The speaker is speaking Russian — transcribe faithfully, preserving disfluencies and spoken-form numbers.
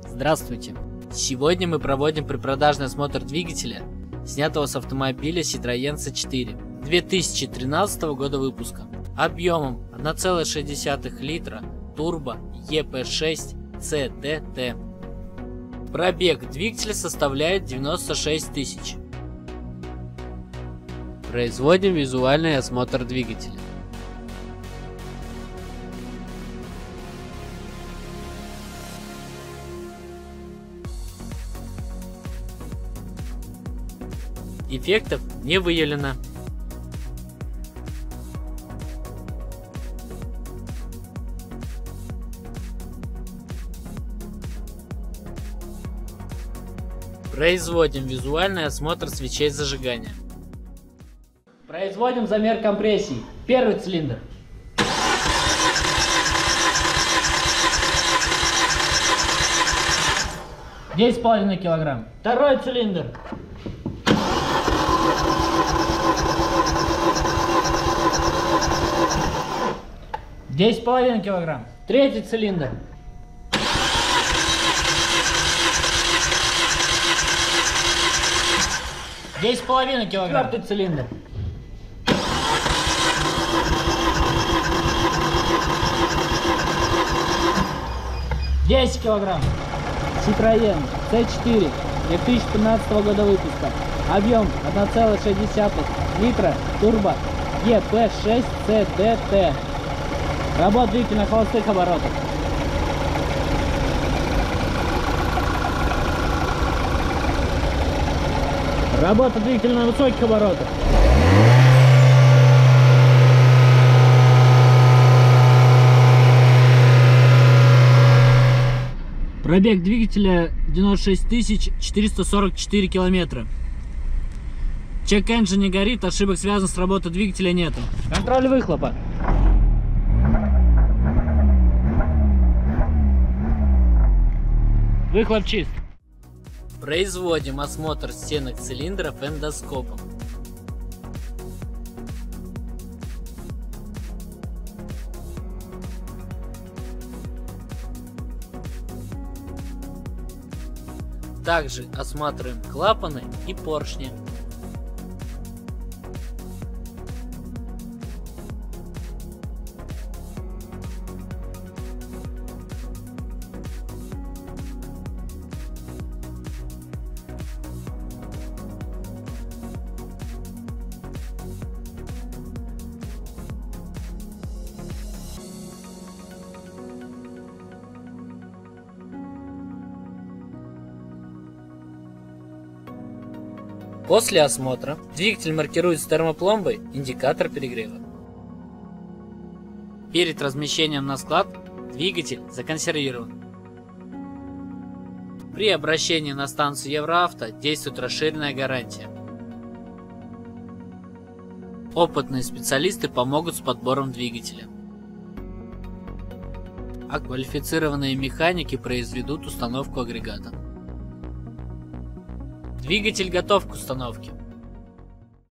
Здравствуйте! Сегодня мы проводим предпродажный осмотр двигателя, снятого с автомобиля Citroёn си четыре две тысячи тринадцатого года выпуска, объемом одна целая шесть десятых литра, турбо и пэ шесть си ди ти. Пробег двигателя составляет девяносто шесть тысяч. Производим визуальный осмотр двигателя. Дефектов не выявлено. Производим визуальный осмотр свечей зажигания. Производим замер компрессии. Первый цилиндр. десять с половиной килограмм. Второй цилиндр. десять с половиной килограмм. Третий цилиндр. десять с половиной килограмм. Четвертый цилиндр. десять килограмм. Citroёn си четыре две тысячи пятнадцатого года выпуска. Объем одна целая шесть десятых литра, турбо и пэ шесть си ди ти. Работа двигателя на холостых оборотах. Работа двигателя на высоких оборотах. Пробег двигателя девяносто шесть тысяч четыреста сорок четыре километра. Чек-энджин не горит, ошибок, связанных с работой двигателя, нету. Контроль выхлопа. Выхлоп чист. Производим осмотр стенок цилиндров эндоскопом. Также осматриваем клапаны и поршни. После осмотра двигатель маркируется термопломбой, индикатор перегрева. Перед размещением на склад двигатель законсервирован. При обращении на станцию Евроавто действует расширенная гарантия. Опытные специалисты помогут с подбором двигателя, а квалифицированные механики произведут установку агрегата. Двигатель готов к установке.